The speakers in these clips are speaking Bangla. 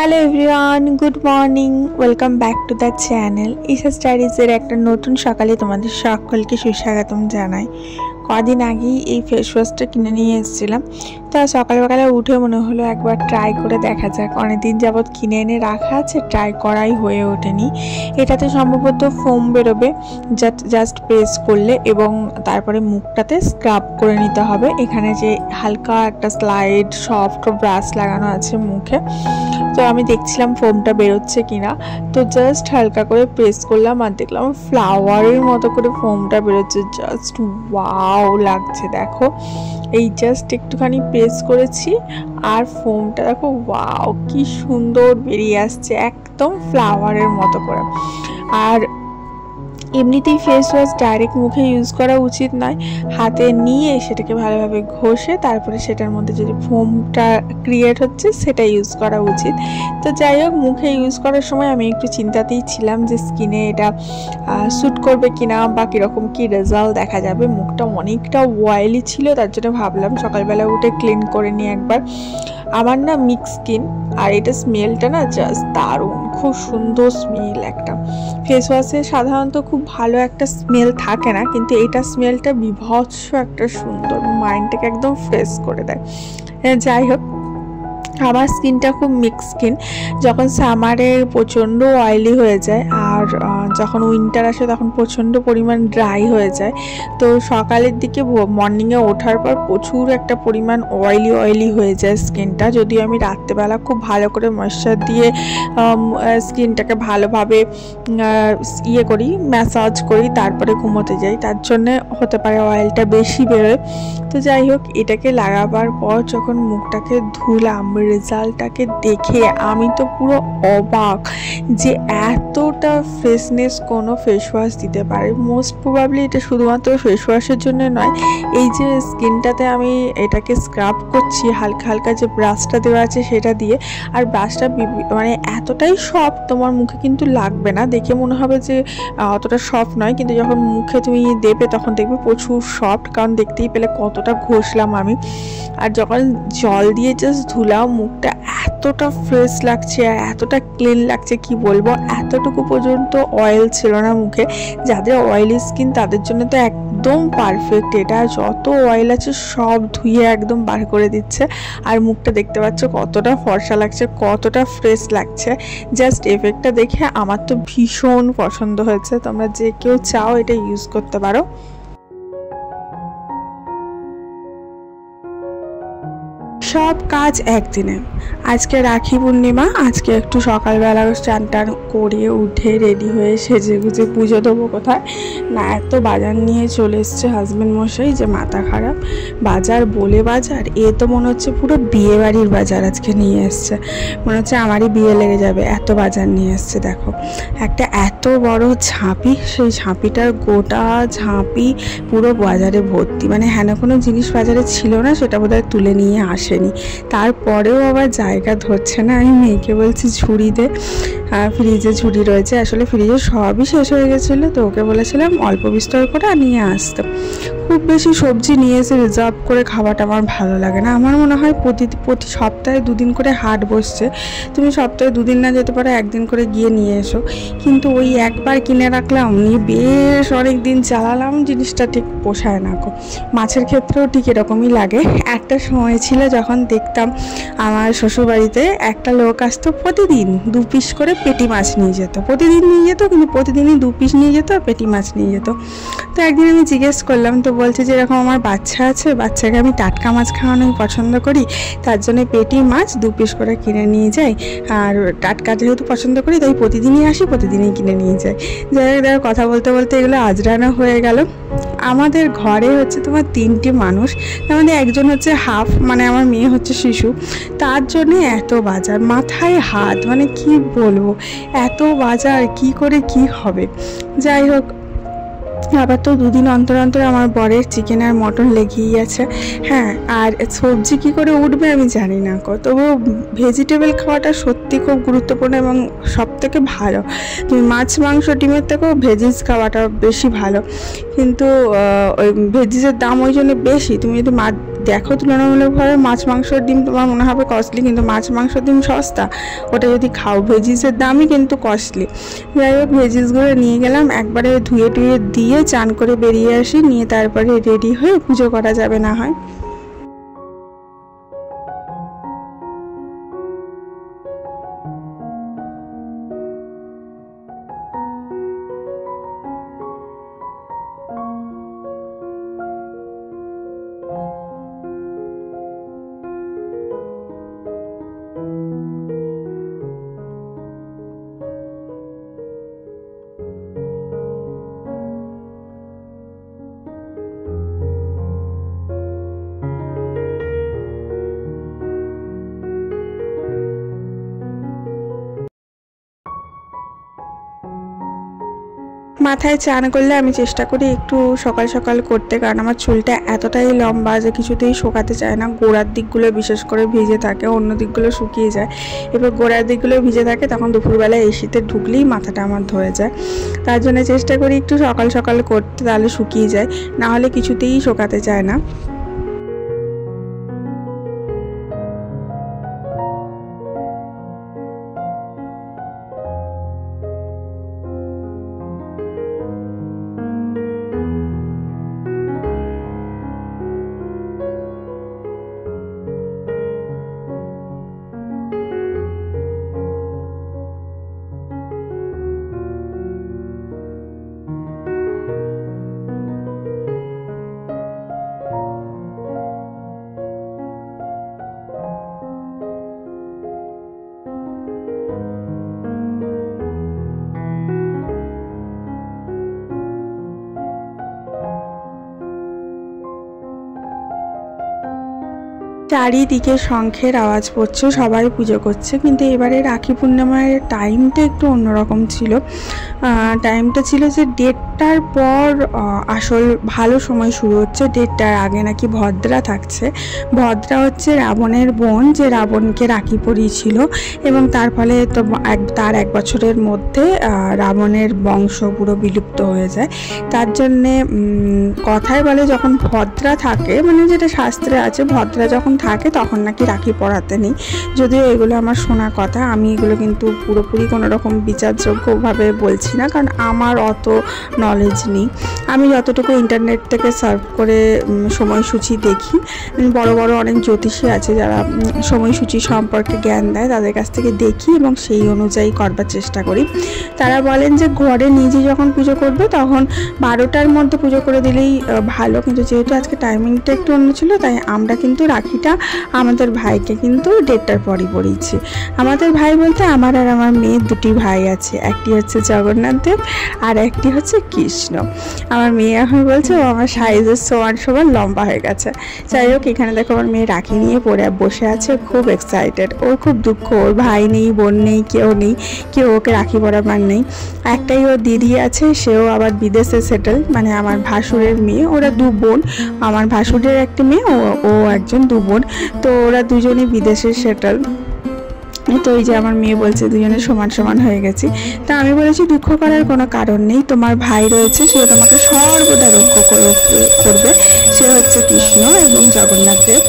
Hello everyone, good morning, welcome back to the channel. Isha স্টাডিজের একটা নতুন সকালে তোমাদের সকলকে সুস্বাগতম জানাই। কদিন আগেই এই ফেস ওয়াশটা কিনে নিয়ে এসেছিলাম, তো সকালবেলা উঠে মনে হলো একবার ট্রাই করে দেখা যাক। অনেকদিন যাবৎ কিনে এনে রাখা আছে, ট্রাই করাই হয়ে ওঠেনি। এটাতে সম্ভবত ফোম বেরোবে, জাস্ট প্রেস করলে, এবং তারপরে মুখটাতে স্ক্রাব করে নিতে হবে। এখানে যে হালকা একটা স্লাইড সফট ব্রাশ লাগানো আছে মুখে, তো আমি দেখছিলাম ফোমটা বেরোচ্ছে কিনা। তো জাস্ট হালকা করে প্রেস করলাম আর দেখলাম ফ্লাওয়ারের মতো করে ফোমটা বেরোচ্ছে। জাস্ট ওয়াও লাগছে, দেখো এই জাস্ট একটুখানি প্রেস করেছি আর ফোমটা দেখো ওয়াও কি সুন্দর বেরিয়ে আসছে, একদম ফ্লাওয়ারের মতো করে। আর এমনিতেই ফেস ওয়াশ ডাইরেক্ট মুখে ইউজ করা উচিত নয়, হাতে নিয়ে সেটাকে ভালোভাবে ঘষে তারপরে সেটার মধ্যে যদি ফোমটা ক্রিয়েট হচ্ছে সেটা ইউজ করা উচিত। তো যাই হোক, মুখে ইউজ করার সময় আমি একটু চিন্তাতেই ছিলাম যে স্কিনে এটা স্যুট করবে কিনা বা কীরকম কী রেজাল্ট দেখা যাবে। মুখটা অনেকটা অয়েলি ছিল, তার জন্য ভাবলাম সকালবেলা উঠে ক্লিন করে নিই একবার। আমার না মিক্স স্কিন, আর এটা স্মেলটা না জাস্ট দারুণ, খুব সুন্দর স্মেল একটা। ফেস ওয়াশে সাধারণত খুব ভালো একটা স্মেল থাকে না, কিন্তু এটা স্মেলটা বিভৎস একটা সুন্দর, মাইন্ডটাকে একদম ফ্রেশ করে দেয়। যাই হোক, আমার স্কিনটা খুব মিক্স স্কিন। যখন সামারে প্রচণ্ড অয়েলি হয়ে যায় আর যখন উইন্টার আসে তখন প্রচণ্ড পরিমাণ ড্রাই হয়ে যায়। তো সকালের দিকে মর্নিংয়ে ওঠার পর প্রচুর একটা পরিমাণ অয়েলি হয়ে যায় স্কিনটা। যদিও আমি রাত্রেবেলা খুব ভালো করে ময়েশ্চার দিয়ে স্কিনটাকে ভালোভাবে করি, ম্যাসাজ করি, তারপরে ঘুমোতে যাই, তার জন্যে হতে পারে অয়েলটা বেশি বেরোয়। তো যাই হোক, এটাকে লাগাবার পর যখন মুখটাকে ধুলাম, রেজাল্টটাকে দেখে আমি তো পুরো অবাক যে এতটা ফ্রেশনেস কোনো ফেস ওয়াশ দিতে পারে। মোস্ট প্রবাবলি এটা শুধুমাত্র ফেস ওয়াশের জন্য নয়, এই যে স্কিনটাতে আমি এটাকে স্ক্রাব করছি হালকা হালকা যে ব্রাশটা দেওয়া আছে সেটা দিয়ে, আর ব্রাশটা মানে এতটাই সফট তোমার মুখে কিন্তু লাগবে না, দেখে মনে হবে যে অতটা সফট নয়, কিন্তু যখন মুখে তুমি দেবে তখন দেখবে প্রচুর সফট, কারণ দেখতেই পেলে কতটা ঘষলাম আমি। আর যখন জল দিয়ে জাস্ট ধুলাম, মুখটা এতটা ফ্রেশ লাগছে, এতটা ক্লিন লাগছে কি বলবো। এতটুকু পর্যন্ত অয়েল ছিল না মুখে। যাদের অয়েলি স্কিন তাদের জন্য তো একদম পারফেক্ট এটা, যত অয়েল আছে সব ধুয়ে একদম বার করে দিচ্ছে। আর মুখটা দেখতে পাচ্ছ কতটা ফর্সা লাগছে, কতটা ফ্রেশ লাগছে। জাস্ট এফেক্টটা দেখে আমার তো ভীষণ পছন্দ হয়েছে। তোমরা যে কেউ চাও এটা ইউজ করতে পারো। সব কাজ একদিনে। আজকে রাখি পূর্ণিমা, আজকে একটু সকালবেলা স্নান টান করে উঠে রেডি হয়ে সেজে গুজে পুজো দেবো। কোথায় না, এত বাজার নিয়ে চলে এসছে হাজব্যান্ড মশাই যে মাথা খারাপ। বাজার বলে বাজার, এ তো মনে হচ্ছে পুরো বিয়ে বাড়ির বাজার আজকে নিয়ে এসছে, মনে হচ্ছে আমারই বিয়ে লেগে যাবে, এত বাজার নিয়ে এসছে। দেখো একটা এত বড় ঝাঁপি, সেই ঝাঁপিটার গোটা ঝাঁপি পুরো বাজারে ভর্তি, মানে হেন কোনো জিনিস বাজারে ছিল না সেটা বোধহয় তুলে নিয়ে আসে। তারপরেও আবার জায়গা ধরছে না। আমি মেয়েকে বলছি ঝুড়ি দে, ফ্রিজে ঝুড়ি রয়েছে, আসলে ফ্রিজে সবই শেষ হয়ে গেছিলো, তো ওকে বলেছিলাম অল্প বিস্তর করে নিয়ে আসতে। খুব বেশি সবজি নিয়ে এসে রিজার্ভ করে খাওয়াটা আমার ভালো লাগে না। আমার মনে হয় প্রতি সপ্তাহে 2 দিন করে হাট বসছে, তুমি সপ্তাহে 2 দিন না যেতে পারো, 1 দিন করে গিয়ে নিয়ে এসো। কিন্তু ওই একবার কিনে রাখলাম, নিয়ে বেশ অনেক দিন চালালাম, জিনিসটা ঠিক পোষায় না। মাছের ক্ষেত্রেও ঠিক এরকমই লাগে। একটা সময় ছিল যখন দেখতাম আমার শ্বশুরবাড়িতে একটা লোক আসতো, প্রতিদিন 2 পিস করে পেটি মাছ নিয়ে যেত, প্রতিদিন নিয়ে যেত, কিন্তু প্রতিদিনই 2 পিস নিয়ে যেত, পেটি মাছ নিয়ে যেত। তো একদিন আমি জিজ্ঞেস করলাম, তো বলছে যে এরকম আমার বাচ্চা আছে, বাচ্চাকে আমি টাটকা মাছ খাওয়ানোই পছন্দ করি, তার জন্য পেটি মাছ 2 পিস করে কিনে নিয়ে যাই, আর টাটকা যেহেতু পছন্দ করি তাই প্রতিদিনই আসি, প্রতিদিনই কিনে নিয়ে যাই। যাই হোক, দেখো কথা বলতে বলতে এগুলো আজরানো হয়ে গেল। আমাদের ঘরে হচ্ছে তোমার 3টে মানুষ, তার মধ্যে একজন হচ্ছে হাফ, মানে আমার মেয়ে হচ্ছে শিশু, তার জন্য এত বাজার, মাথায় হাত, মানে কি বলবো, এত বাজার কি করে কি হবে। যাই হোক, আবার তো 2 দিন অন্তর অন্তর আমার বরের চিকেন আর মটন লেগেই আছে। হ্যাঁ, আর সবজি কি করে উঠবে আমি জানি না, তবু ভেজিটেবল খাওয়াটা সত্যি খুব গুরুত্বপূর্ণ এবং সব থেকে ভালো। তুমি মাছ মাংস ডিমের থেকেও ভেজিস খাওয়াটা বেশি ভালো, কিন্তু ওই ভেজিসের দাম ওই জন্য বেশি। তুমি যদি দেখো তুলনামূলকভাবে মাছ মাংসর ডিম তোমার মনে হবে কস্টলি, কিন্তু মাছ মাংসর ডিম সস্তা, ওটা যদি খাও। ভেজিসের দামই কিন্তু কস্টলি। যাই হোক, ভেজিসগুলো নিয়ে গেলাম, একবারে ধুয়ে টুয়ে দিয়ে চান করে বেরিয়ে আসি, নিয়ে তারপরে রেডি হয়ে পুজো করা যাবে না হয়। মাথায় চান করলে আমি চেষ্টা করি একটু সকাল সকাল করতে, কারণ আমার চুলটা এতটাই লম্বা যে কিছুতেই শোকাতে চায় না। গোড়ার দিকগুলো বিশেষ করে ভিজে থাকে, অন্য দিকগুলো শুকিয়ে যায়। এবার গোড়ার দিকগুলো ভিজে থাকে, তখন দুপুরবেলায় এসিতে ঢুকলেই মাথাটা আমার ধরে যায়। তার জন্য চেষ্টা করি একটু সকাল সকাল করতে, তাহলে শুকিয়ে যায়, না হলে কিছুতেই শোকাতে চায় না। চারিদিকে শঙ্খের আওয়াজ পড়ছে, সবাই পুজো করছে। কিন্তু এবারে রাখি পূর্ণিমার টাইমটা একটু অন্যরকম ছিল। টাইমটা ছিল যে 1:30টার পর আসল ভালো সময় শুরু হচ্ছে। 1:30টার আগে নাকি ভদ্রা থাকছে। ভদ্রা হচ্ছে রাবণের বোন, যে রাবণকে রাখি পরিয়েছিল, এবং তার ফলে তো তার 1 বছরের মধ্যে রাবণের বংশ পুরো বিলুপ্ত হয়ে যায়। তার জন্যে কথায় বলে যখন ভদ্রা থাকে, মানে যেটা শাস্ত্রে আছে, ভদ্রা যখন থাকে তখন নাকি রাখি পরাতে নেই। যদিও এগুলো আমার শোনা কথা, আমি এগুলো কিন্তু পুরোপুরি কোনো রকম বিচারযোগ্যভাবে বলছি না, কারণ আমার অত নলেজ নেই। আমি যতটুকু ইন্টারনেট থেকে সার্চ করে সময়সূচি দেখি, বড় বড় অনেক জ্যোতিষী আছে যারা সময়সূচি সম্পর্কে জ্ঞান দেয়, তাদের কাছ থেকে দেখি এবং সেই অনুযায়ী করবার চেষ্টা করি। তারা বলেন যে ঘরে নিজে যখন পুজো করবে তখন 12টার মধ্যে পুজো করে দিলেই ভালো। কিন্তু যেহেতু আজকে টাইমিংটা একটু অন্য ছিল, তাই আমরা কিন্তু রাখিটা আমাদের ভাইকে কিন্তু 1:30টার পরই পরিয়েছি। আমাদের ভাই বলতে আমার আর আমার মেয়ের 2টি ভাই আছে, একটি হচ্ছে জগন্নাথ দেব আর একটি হচ্ছে কৃষ্ণ। আমার মেয়ে এখন বলছে ও আমার সাইজের সমান লম্বা হয়ে গেছে। যাই হোক, এখানে দেখো আমার মেয়ে রাখি নিয়ে পরে বসে আছে, খুব এক্সাইটেড। ওর খুব দুঃখ, ওর ভাই নেই, বোন নেই, কেউ ওকে রাখি পরাবার নেই। একটাই ওর দিদি আছে, সেও আবার বিদেশে সেটেল, মানে আমার ভাসুরের মেয়ে। ওরা 2 বোন, আমার ভাসুরের একটি মেয়ে, ও একজন 2 বোন। তো ওরা দুজনই বিদেশে সেটেল। তো এই যে আমার মেয়ে বলছে দুজনে সমান হয়ে গেছি। তা আমি বলেছি দুঃখ করার কোনো কারণ নেই, তোমার ভাই রয়েছে, সে তোমাকে সর্বদা রক্ষা করবে। সে হচ্ছে কৃষ্ণ এবং জগন্নাথ দেব।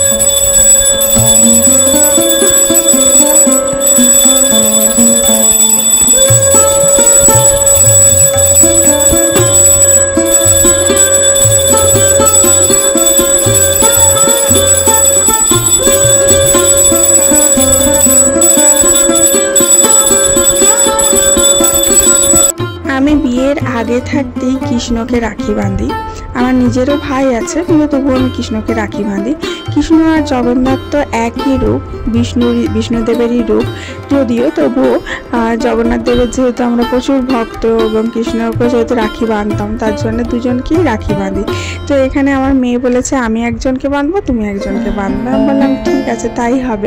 আমি বিয়ের আগে থাকতেই কৃষ্ণকে রাখি বাঁধি। আমার নিজেরও ভাই আছে, কিন্তু তবুও আমি কৃষ্ণকে রাখি বাঁধি। কৃষ্ণ আর জগন্নাথ তো একই রূপ, বিষ্ণুদেবেরই রূপ, যদিও তবুও জগন্নাথ দেবের যেহেতু আমরা প্রচুর ভক্ত এবং কৃষ্ণকে যেহেতু রাখি বাঁধতাম, তার জন্য দুজনকেই রাখি বাঁধি। তো এখানে আমার মেয়ে বলেছে আমি একজনকে বাঁধবো, তুমি একজনকে বাঁধবে। আমি বললাম ঠিক আছে, তাই হবে।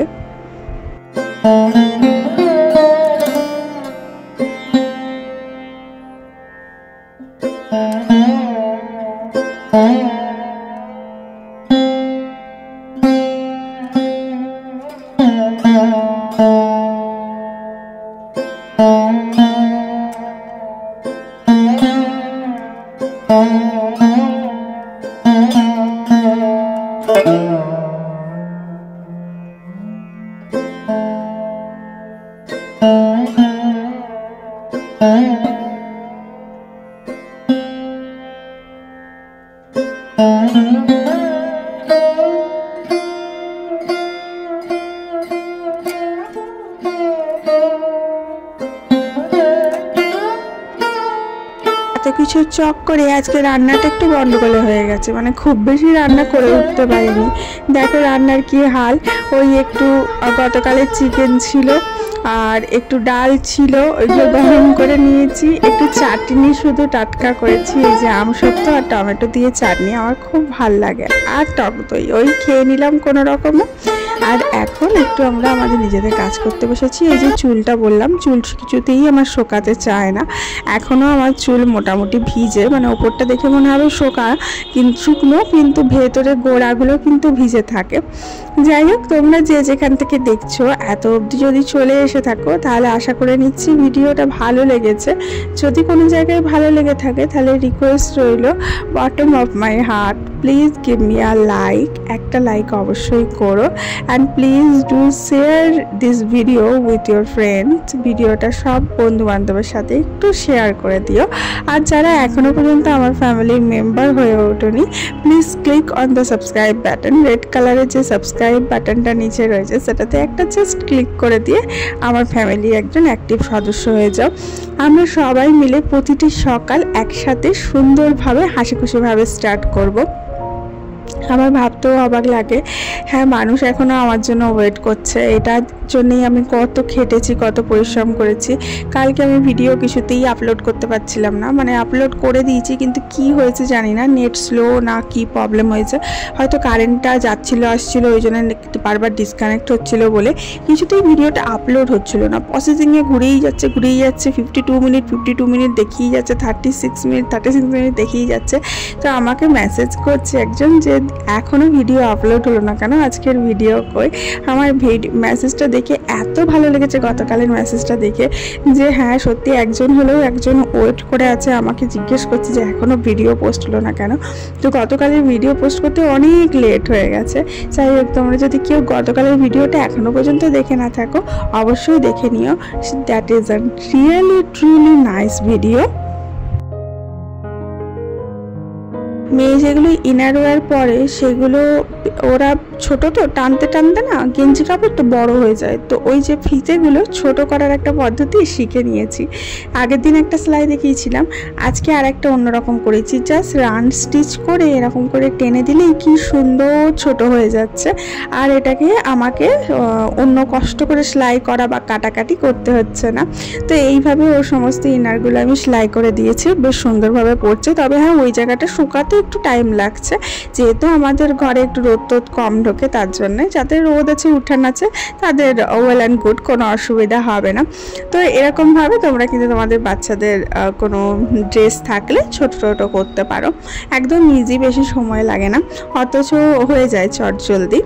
কিছু চক করে আজকে রান্নাটা একটু গন্ডগোলে হয়ে গেছে, মানে খুব বেশি রান্না করে উঠতে পারিনি। দেখো রান্নার কি হাল। ওই একটু গতকালের চিকেন ছিল আর একটু ডাল ছিল, ওইগুলো গরম করে নিয়েছি। একটু চাটনি শুধু টাটকা করেছি, এই যে আমসত্ত্ব আর টমেটো দিয়ে চাটনি, আমার খুব ভাল লাগে। আর টক দই ওই খেয়ে নিলাম কোনো রকমে। আর এখন একটু আমরা আমাদের নিজেদের কাজ করতে বসেছি। এই যে চুলটা বললাম, চুল কিছুতেই আমার শোকাতে চায় না। এখনও আমার চুল মোটামুটি ভিজে, মানে ওপরটা দেখে মনে হবে শুকনো, কিন্তু ভেতরে গোড়াগুলো কিন্তু ভিজে থাকে। যাই হোক, তোমরা যে যেখান থেকে দেখছো এত অবধি যদি চলে এসে থাকো তাহলে আশা করে নিচ্ছি ভিডিওটা ভালো লেগেছে। যদি কোনো জায়গায় ভালো লেগে থাকে তাহলে রিকোয়েস্ট রইল, bottom of my heart, please give me a like. একটা লাইক অবশ্যই করো। And please do share this video with your friends. ভিডিওটা সব বন্ধু বান্ধবের সাথে একটু শেয়ার করে দিও। আর যারা এখনও পর্যন্ত আমার ফ্যামিলির মেম্বার হয়ে ওঠেনি, please click on the subscribe button. Red কালারের যে সাবস্ক্রাইব বাটনটা নিচে রয়েছে সেটাতে একটা জাস্ট ক্লিক করে দিয়ে আমার ফ্যামিলির একজন অ্যাক্টিভ সদস্য হয়ে যাও। আমরা সবাই মিলে প্রতিটি সকাল একসাথে সুন্দরভাবে হাসিখুশিভাবে স্টার্ট করব। আমার ভাবতেও অবাক লাগে, হ্যাঁ মানুষ এখনও আমার জন্য ওয়েট করছে। এটার জন্যই আমি কত খেটেছি, কত পরিশ্রম করেছি। কালকে আমি ভিডিও কিছুতেই আপলোড করতে পারছিলাম না, মানে আপলোড করে দিয়েছি কিন্তু কি হয়েছে জানি না, নেট স্লো না কি প্রবলেম হয়েছে, হয়তো কারেন্টটা যাচ্ছিলো আসছিলো ওই জন্য বারবার ডিসকানেক্ট হচ্ছিলো বলে কিছুতেই ভিডিওটা আপলোড হচ্ছিলো না। প্রসেসিংয়ে ঘুরেই যাচ্ছে 52 মিনিট দেখিয়ে যাচ্ছে, 36 মিনিট দেখিয়ে যাচ্ছে। তো আমাকে মেসেজ করছে একজন যে এখনও ভিডিও আপলোড হলো না কেন, আজকের ভিডিও কই। আমার মেসেজটা দেখে এত ভালো লেগেছে, গতকালের মেসেজটা দেখে, যে হ্যাঁ সত্যি একজন হলেও একজন ওয়েট করে আছে, আমাকে জিজ্ঞেস করছে যে এখনও ভিডিও পোস্ট হলো না কেন। তো গতকালের ভিডিও পোস্ট করতে অনেক লেট হয়ে গেছে। যাই হোক, তোমরা যদি কেউ গতকালের ভিডিওটা এখনও পর্যন্ত দেখে না থাকো অবশ্যই দেখে নিও। That is a really truly nice video. মেয়ে যেগুলো ইনার ওয়্যার পরে সেগুলো ওরা ছোট তো টানতে টানতে না গেঞ্জি কাপড়টা বড় হয়ে যায়। তো ওই যে ফিতেগুলো ছোট করার একটা পদ্ধতি শিখে নিয়েছি। আগের দিন একটা সেলাই দেখিয়েছিলাম, আজকে আর একটা অন্যরকম করেছি। জাস্ট রান স্টিচ করে এরকম করে টেনে দিলেই কি সুন্দর ছোট হয়ে যাচ্ছে। আর এটাকে আমাকে অন্য কষ্ট করে সেলাই করা বা কাটাকাটি করতে হচ্ছে না। তো এইভাবে ওর সমস্ত ইনারগুলো আমি সেলাই করে দিয়েছি, বেশ সুন্দরভাবে পড়ছে। তবে হ্যাঁ ওই জায়গাটা শুকাতে একটু টাইম লাগছে, যেহেতু আমাদের ঘরে একটু রোদ টোদ কম ঢোকে, তার জন্য যাদের রোদ আছে উঠান আছে তাদের ওয়েল অ্যান্ড গুড, কোনো অসুবিধা হবে না। তো এরকমভাবে তোমরা কিন্তু তোমাদের বাচ্চাদের কোনো ড্রেস থাকলে ছোট ছোট করতে পারো, একদম ইজি, বেশি সময় লাগে না, অথচ হয়ে যায় চটজলদি।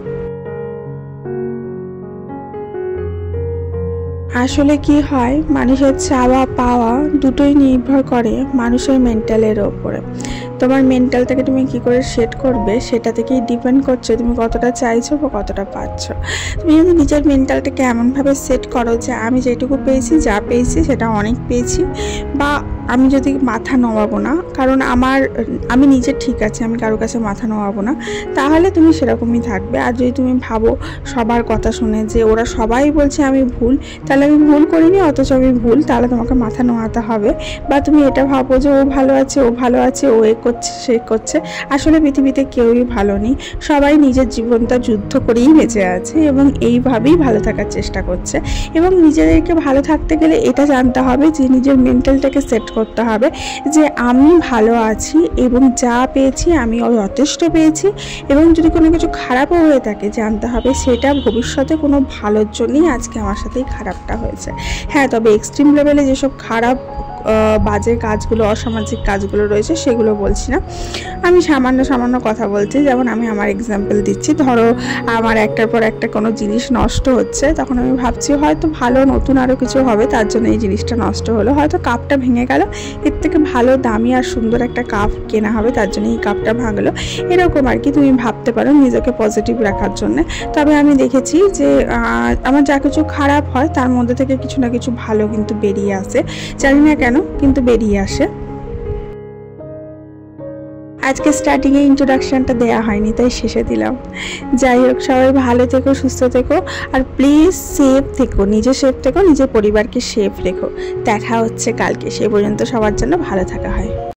আসলে কি হয়, মানুষের চাওয়া পাওয়া দুটোই নির্ভর করে মানুষের মেন্টালের ওপরে। তোমার মেন্টালটাকে তুমি কি করে সেট করবে সেটা থেকেই ডিপেন্ড করছে তুমি কতটা চাইছো বা কতটা পাচ্ছ। তুমি যদি নিজের মেন্টালটাকে এমনভাবে সেট করো যে আমি যেটুকু পেয়েছি, যা পেয়েছি সেটা অনেক পেয়েছি, বা আমি যদি মাথা নোয়াবো না, কারণ আমি নিজে ঠিক আছে, আমি কারোর কাছে মাথা নোয়াবো না, তাহলে তুমি সেরকমই থাকবে। আর যদি তুমি ভাবো সবার কথা শুনে যে ওরা সবাই বলছে আমি ভুল, তাহলে আমি ভুল করিনি অথচ আমি ভুল, তাহলে তোমাকে মাথা নোয়াতে হবে। বা তুমি এটা ভাবো যে ও ভালো আছে, ও এ করছে, সে করছে, আসলে পৃথিবীতে কেউই ভালো নেই, সবাই নিজের জীবনটা যুদ্ধ করেই বেঁচে আছে এবং এইভাবেই ভালো থাকার চেষ্টা করছে। এবং নিজেদেরকে ভালো থাকতে গেলে এটা জানতে হবে যে নিজের মেন্টালটাকে সেট করতে হবে যে আমি ভালো আছি এবং যা পেয়েছি আমি যথেষ্ট পেয়েছি। এবং যদি কোনো কিছু খারাপও হয়ে থাকে জানতে হবে সেটা ভবিষ্যতে কোনো ভালোর জন্যই আজকে আমার সাথেই খারাপটা হয়েছে। হ্যাঁ, তবে এক্সট্রিম লেভেলে যেসব খারাপ বাজে কাজগুলো, অসামাজিক কাজগুলো রয়েছে সেগুলো বলছি না, আমি সামান্য কথা বলছি। যেমন আমি আমার এক্সাম্পল দিচ্ছি, ধরো আমার একটার পর একটা কোনো জিনিস নষ্ট হচ্ছে, তখন আমি ভাবছি হয়তো ভালো নতুন আরও কিছু হবে, তার জন্য এই জিনিসটা নষ্ট হলো, হয়তো কাপটা ভেঙে গেল, এর থেকে ভালো দামি আর সুন্দর একটা কাপ কেনা হবে, তার জন্য এই কাপটা ভাঙলো, এরকম আর কি তুমি ভাবতে পারো নিজেকে পজিটিভ রাখার জন্য। তবে আমি দেখেছি যে আমার যা কিছু খারাপ হয় তার মধ্যে থেকে কিছু না কিছু ভালো কিন্তু বেরিয়ে আসে, জানি না কেন কিন্তু বেরিয়ে আসে। আজকে স্টার্টিংয়ে ইন্ট্রোডাকশনটা দেওয়া হয়নি, তাই শেষে দিলাম। যাই হোক, সবাই ভালো থেকো, সুস্থ থেকো, আর প্লিজ সেফ থেকো, নিজে সেফ থেকো, নিজের পরিবারকে সেফ রেখো। দেখা হচ্ছে কালকে, সেই পর্যন্ত সবার জন্য ভালো থাকা হয়।